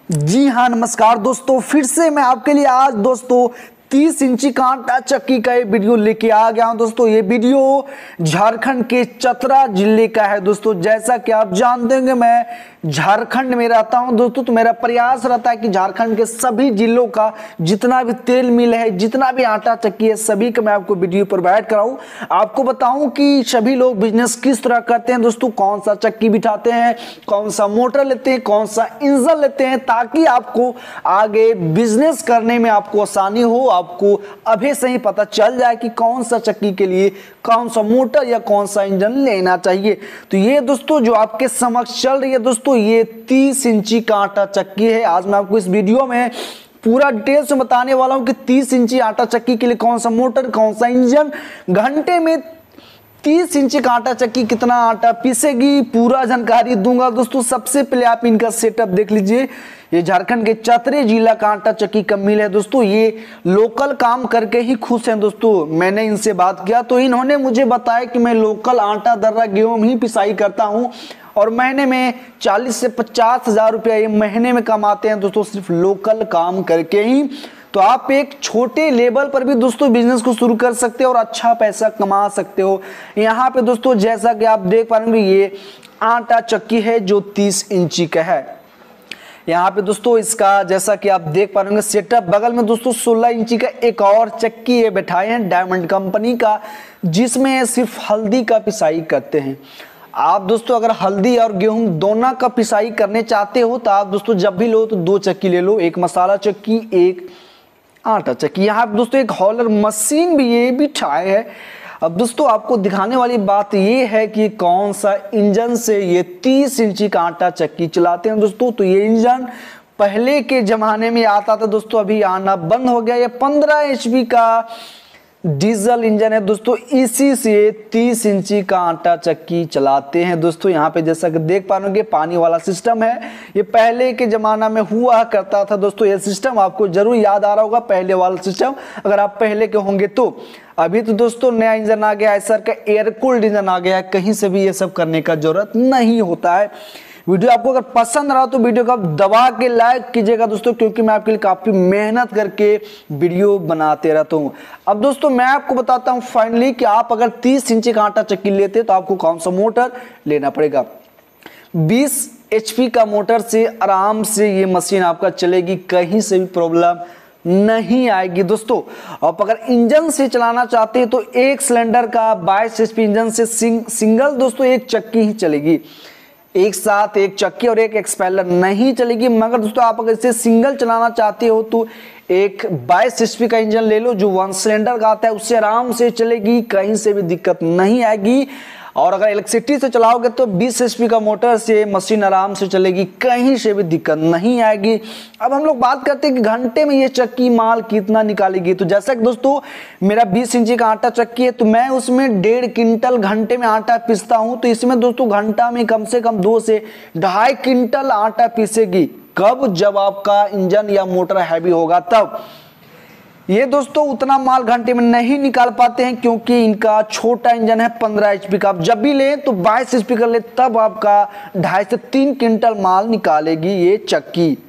जी हाँ, नमस्कार दोस्तों। फिर से मैं आपके लिए आज दोस्तों 30 इंची का आटा चक्की का ये वीडियो लेके आ गया हूं। दोस्तों ये वीडियो झारखंड के चतरा जिले का है। दोस्तों जैसा कि आप जानते होंगे मैं झारखंड में रहता हूं दोस्तों, तो मेरा प्रयास रहता है कि झारखंड के सभी जिलों का जितना भी तेल मिल है, जितना भी आटा चक्की है, सभी का मैं आपको वीडियो प्रोवाइड कराऊं। आपको बताऊं कि सभी लोग बिजनेस किस तरह करते हैं दोस्तों, कौन सा चक्की बिठाते हैं, कौन सा मोटर लेते हैं, कौन सा इंजन लेते हैं, ताकि आपको आगे बिजनेस करने में आपको आसानी हो। आपको अभी से ही पता चल जाए कि कौन सा चक्की के लिए कौन सा मोटर या कौन सा इंजन लेना चाहिए। तो ये दोस्तों जो आपके समक्ष चल रही है दोस्तों, ये 30 इंची का आटा चक्की है। आज मैं आपको इस वीडियो में पूरा डिटेल से बताने वाला हूं कि 30 इंची आटा चक्की के लिए कौन सा मोटर, कौन सा इंजन, घंटे में 30 इंची का आटा चक्की कितना आटा पीसेगी, पूरा जानकारी दूंगा दोस्तों। सबसे पहले आप इनका सेटअप देख लीजिए। ये झारखंड के चतरे जिला का आटा चक्की का मिल है दोस्तों। ये लोकल काम करके ही खुश हैं दोस्तों। मैंने इनसे बात किया तो इन्होंने मुझे बताया कि मैं लोकल आटा दर्रा गेहूं ही पिसाई करता हूं और महीने में 40 से 50 हजार रुपया ये महीने में कमाते हैं दोस्तों, सिर्फ लोकल काम करके ही। तो आप एक छोटे लेवल पर भी दोस्तों बिजनेस को शुरू कर सकते हो और अच्छा पैसा कमा सकते हो। यहाँ पे दोस्तों जैसा कि आप देख पा रहे हैं, ये आटा चक्की है जो 30 इंची का है। यहाँ पे दोस्तों इसका जैसा कि आप देख पा रहे होंगे सेटअप, बगल में दोस्तों 16 इंची का एक और चक्की ये बैठाए हैं डायमंड कंपनी का, जिसमें सिर्फ हल्दी का पिसाई करते हैं। आप दोस्तों अगर हल्दी और गेहूं दोनों का पिसाई करने चाहते हो तो आप दोस्तों जब भी लो तो 2 चक्की ले लो, एक मसाला चक्की, एक आटा चक्की। यहाँ पे दोस्तों एक हॉलर मशीन भी ये बिठाए है। अब दोस्तों आपको दिखाने वाली बात ये है कि कौन सा इंजन से ये 30 इंची का आटा चक्की चलाते हैं दोस्तों। तो ये इंजन पहले के जमाने में आता था दोस्तों, अभी आना बंद हो गया। ये 15 HP का डीजल इंजन है दोस्तों, इसी से 30 इंची का आटा चक्की चलाते हैं दोस्तों। यहाँ पे जैसा कि देख पा रहे होंगे पानी वाला सिस्टम है। ये पहले के जमाना में हुआ करता था दोस्तों। ये सिस्टम आपको जरूर याद आ रहा होगा, पहले वाला सिस्टम, अगर आप पहले के होंगे तो। अभी तो दोस्तों नया इंजन आ गया है, सर का एयर कूल्ड इंजन आ गया है, कहीं से भी ये सब करने का जरूरत नहीं होता है। वीडियो आपको अगर पसंद रहा तो वीडियो को आप दबा के लाइक कीजिएगा दोस्तों, क्योंकि मैं आपके लिए काफी मेहनत करके वीडियो बनाते रहता हूं। अब दोस्तों मैं आपको बताता हूं फाइनली कि आप अगर 30 इंची का आटा चक्की लेते तो आपको कौन सा मोटर लेना पड़ेगा। 20 HP का मोटर से आराम से ये मशीन आपका चलेगी, कहीं से भी प्रॉब्लम नहीं आएगी दोस्तों। आप अगर इंजन से चलाना चाहते हैं तो एक सिलेंडर का 22 HP इंजन से सिंगल दोस्तों एक चक्की ही चलेगी। एक साथ एक चक्की और एक एक्सपेलर नहीं चलेगी। मगर दोस्तों आप अगर इसे सिंगल चलाना चाहते हो तो एक 22 HP का इंजन ले लो जो 1 सिलेंडर का आता है, उससे आराम से चलेगी, कहीं से भी दिक्कत नहीं आएगी। और अगर इलेक्ट्रिसिटी से चलाओगे तो 20 HP का मोटर से मशीन आराम से चलेगी, कहीं से भी दिक्कत नहीं आएगी। अब हम लोग बात करते हैं कि घंटे में ये चक्की माल कितना निकालेगी। तो जैसा कि दोस्तों मेरा 20 इंची का आटा चक्की है, तो मैं उसमें 1.5 क्विंटल घंटे में आटा पीसता हूं। तो इसमें दोस्तों घंटा में कम से कम 2 से 2.5 क्विंटल आटा पीसेगी। कब? जब आपका इंजन या मोटर हैवी होगा तब। ये दोस्तों उतना माल घंटे में नहीं निकाल पाते हैं क्योंकि इनका छोटा इंजन है 15 HP का। आप जब भी लें तो 22 HP का ले, तब आपका 2.5 से 3 क्विंटल माल निकालेगी ये चक्की।